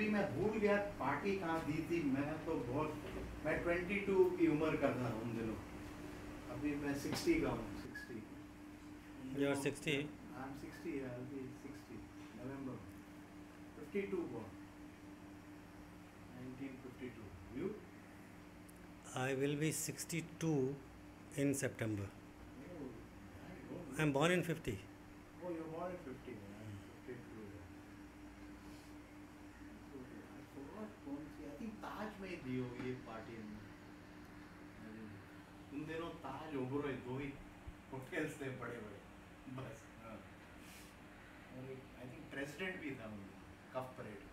अभी मैं भूल गया पार्टी कहाँ दी थी। मैं तो बहुत, मैं 22 की उम्र का था उन दिनों। अभी मैं 60 का हूँ, 60। You are 60. I'm 60, I'll be 60 November 52 born, 1952. You? I will be 62 in September. Oh, I don't I am look born in like- 50. Oh, you're born in 50. I'm 52. I forgot कौन सी, I think ताज में दी होगी ये party हमने। उन दिनों ताज ओबरॉय दो ही hotels थे बड़े बड़े, बस। हाँ। और एक आई थिंक प्रेसिडेंट भी था उनमें, कफ परेड।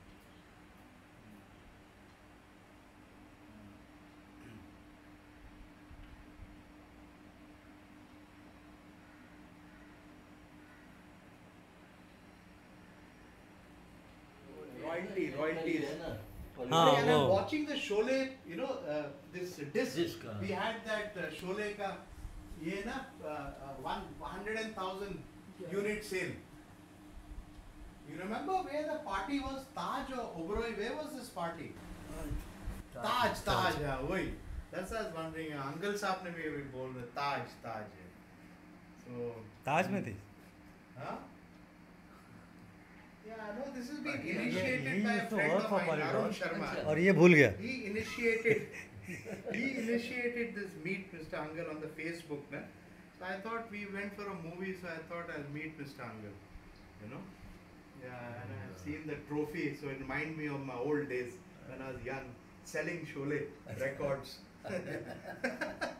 Royalties. हाँ, And I'm वो। watching the Sholay, this disc. Disc, हाँ. We had that Sholay का ये ना 100,000 unit sale. You remember where the party was? Taj or Oberoi? Where was this party? Taj. Yeah, वही. That's what I was wondering. Uncle साहब ने भी अभी बोल रहे Taj है. So. ताज में थी। Huh? Yeah, no, this has been He initiated by a used to friend work of for mine, Arun Polydor. Sharma. और ये भूल गया। He initiated this meet Mr. Angal on the Facebook, na? So I thought we went for a movie, so I thought I'll meet Mr. Angal, you know? Yeah, and I've seen the trophy, so it reminded me of my old days when I was young, selling Sholay records.